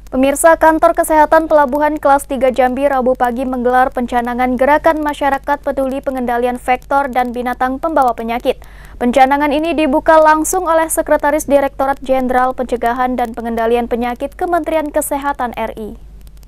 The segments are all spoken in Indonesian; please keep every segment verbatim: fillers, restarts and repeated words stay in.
Pemirsa, Kantor Kesehatan Pelabuhan Kelas tiga Jambi Rabu pagi menggelar pencanangan Gerakan Masyarakat Peduli Pengendalian Vektor dan Binatang Pembawa Penyakit. Pencanangan ini dibuka langsung oleh Sekretaris Direktorat Jenderal Pencegahan dan Pengendalian Penyakit Kementerian Kesehatan R I.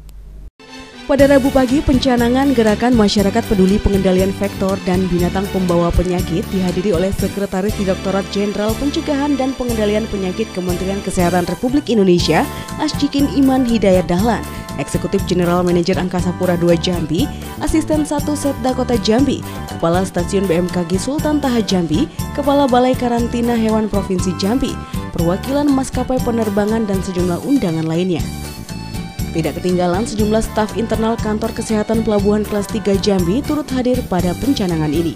Pada Rabu pagi, pencanangan Gerakan Masyarakat Peduli Pengendalian Vektor dan Binatang Pembawa Penyakit dihadiri oleh Sekretaris Direktorat Jenderal Pencegahan dan Pengendalian Penyakit Kementerian Kesehatan Republik Indonesia, Asjikin Iman Hidayat Dahlan, Eksekutif General Manager Angkasa Pura dua Jambi, Asisten satu Setda Kota Jambi, Kepala Stasiun B M K G Sultan Taha Jambi, Kepala Balai Karantina Hewan Provinsi Jambi, perwakilan maskapai penerbangan dan sejumlah undangan lainnya. Tidak ketinggalan, sejumlah staf internal Kantor Kesehatan Pelabuhan Kelas tiga Jambi turut hadir pada pencanangan ini.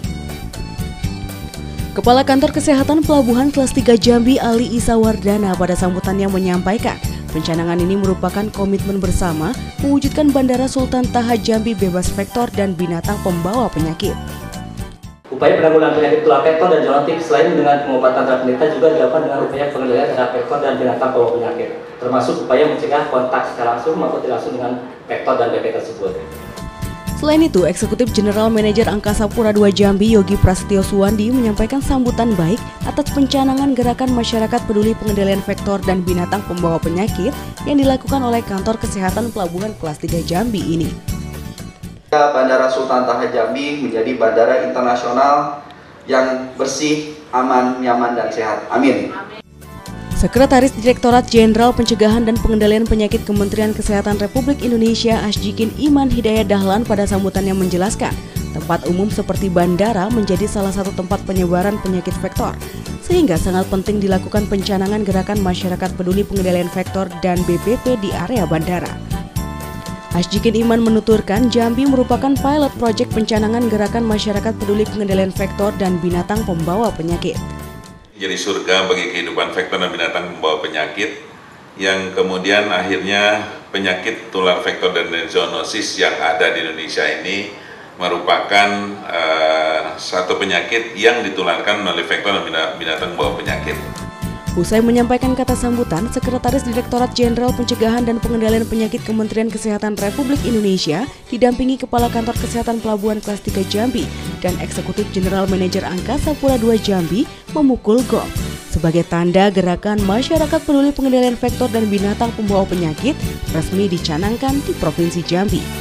Kepala Kantor Kesehatan Pelabuhan Kelas tiga Jambi Ali Isa Wardana pada sambutannya menyampaikan, pencanangan ini merupakan komitmen bersama mewujudkan Bandara Sultan Taha Jambi bebas vektor dan binatang pembawa penyakit. Upaya penanggulangan penyakit tular vektor dan zoonotik selain dengan pengobatan terhadap penderita juga dilakukan dengan upaya pengendalian terhadap vektor dan binatang pembawa penyakit, termasuk upaya mencegah kontak secara langsung maupun tidak langsung dengan vektor dan B P tersebut. Selain itu, Eksekutif General Manager Angkasa Pura dua Jambi Yogi Prasetyo Suwandi menyampaikan sambutan baik atas pencanangan Gerakan Masyarakat Peduli Pengendalian Vektor dan Binatang Pembawa Penyakit yang dilakukan oleh Kantor Kesehatan Pelabuhan Kelas tiga Jambi ini. Bandara Sultan Taha Jambi menjadi bandara internasional yang bersih, aman, nyaman, dan sehat. Amin. Sekretaris Direktorat Jenderal Pencegahan dan Pengendalian Penyakit Kementerian Kesehatan Republik Indonesia Asjikin Iman Hidayat Dahlan pada sambutannya menjelaskan, tempat umum seperti bandara menjadi salah satu tempat penyebaran penyakit vektor, sehingga sangat penting dilakukan pencanangan Gerakan Masyarakat Peduli Pengendalian Vektor dan B P P di area bandara. Asjikin Iman menuturkan, Jambi merupakan pilot proyek pencanangan Gerakan Masyarakat Peduli Pengendalian Vektor dan Binatang Pembawa Penyakit. Jadi surga bagi kehidupan vektor dan binatang pembawa penyakit, yang kemudian akhirnya penyakit tular vektor dan zoonosis yang ada di Indonesia ini merupakan uh, satu penyakit yang ditularkan melalui vektor dan binatang pembawa penyakit. Usai menyampaikan kata sambutan, Sekretaris Direktorat Jenderal Pencegahan dan Pengendalian Penyakit Kementerian Kesehatan Republik Indonesia didampingi Kepala Kantor Kesehatan Pelabuhan Kelas tiga Jambi dan Eksekutif General Manager Angkasa Pura dua Jambi memukul gong sebagai tanda Gerakan Masyarakat Peduli Pengendalian Vektor dan Binatang Pembawa Penyakit resmi dicanangkan di Provinsi Jambi.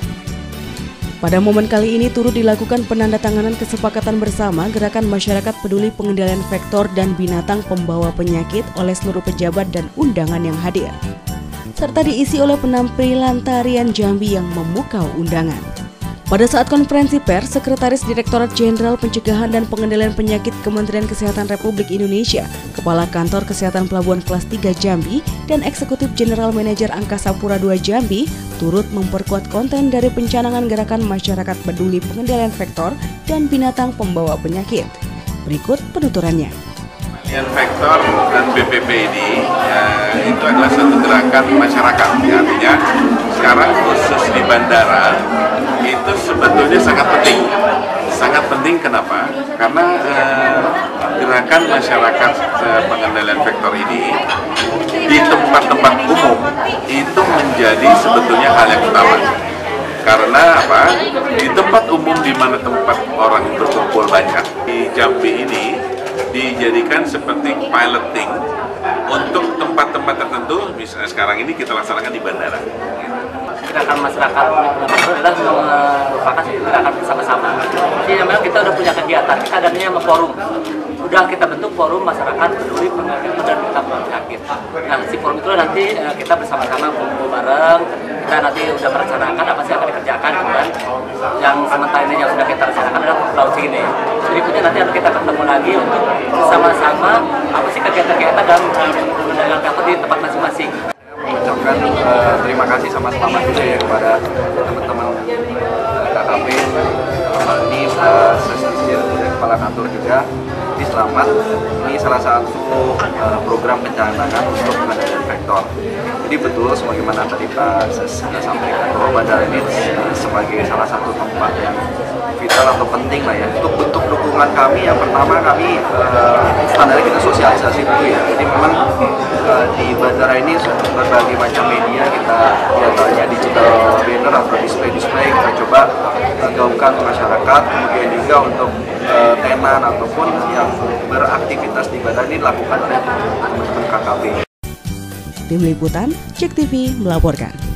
Pada momen kali ini turut dilakukan penandatanganan kesepakatan bersama Gerakan Masyarakat Peduli Pengendalian Vektor dan Binatang Pembawa Penyakit oleh seluruh pejabat dan undangan yang hadir, serta diisi oleh penampilan tarian Jambi yang memukau undangan. Pada saat konferensi pers, Sekretaris Direktorat Jenderal Pencegahan dan Pengendalian Penyakit Kementerian Kesehatan Republik Indonesia, Kepala Kantor Kesehatan Pelabuhan Kelas tiga Jambi, dan Eksekutif General Manager Angkasa Pura dua Jambi turut memperkuat konten dari pencanangan Gerakan Masyarakat Peduli Pengendalian Vektor dan Binatang Pembawa Penyakit. Berikut penuturannya. Pengendalian vektor dan B P P ini ya, itu adalah satu gerakan masyarakat, ya, artinya sekarang khusus di bandara itu sebetulnya sangat penting. Sangat penting kenapa? Karena eh, gerakan masyarakat eh, pengendalian vektor ini di tempat-tempat umum itu menjadi sebetulnya hal yang utama. Karena apa? Di tempat umum di mana tempat orang berkumpul banyak, di Jambi ini dijadikan seperti piloting untuk tempat-tempat tertentu. Misalnya sekarang ini kita laksanakan di bandara. Gerakan masyarakat adalah merupakan gerakan bersama-sama. Jadi memang kita udah punya kegiatan, kita adanya sama forum. Udah kita bentuk forum masyarakat peduli pengendalian dan binatang penyakit. Nah, si forum itu nanti kita bersama-sama kumpul bareng. Kita nanti udah merencanakan apa sih yang akan dikerjakan, kan? Yang sementara ini yang sudah kita rencanakan adalah launching ini. Berikutnya nanti akan kita ketemu lagi untuk bersama-sama apa sih kegiatan-kegiatan dalam pengendalian vektor di tempat masing-masing. Mengucapkan uh, terima kasih sama selamat juga ya kepada teman-teman uh, K K P, dalam hal ini uh, Sesdikir dari Kepala Kantor juga. Ini selamat, ini salah satu uh, program pencanangan untuk pengendalian vektor. Jadi betul sebagaimana tadi Pak Ses sudah sampaikan bahwa bandara ini uh, sebagai salah satu tempat yang vital atau penting lah ya untuk bentuk dukungan lingkungan kami yang pertama kami uh, standarnya kita sosialisasi dulu ya. Jadi memang uh, di bandara ini berbagai macam media kita diantaranya digital banner atau display-display kita coba uh, gaungkan ke masyarakat. Kemudian juga untuk uh, tenan ataupun yang beraktivitas di bandara ini dilakukan oleh teman-teman K K P. Tim Liputan, Cek T V melaporkan.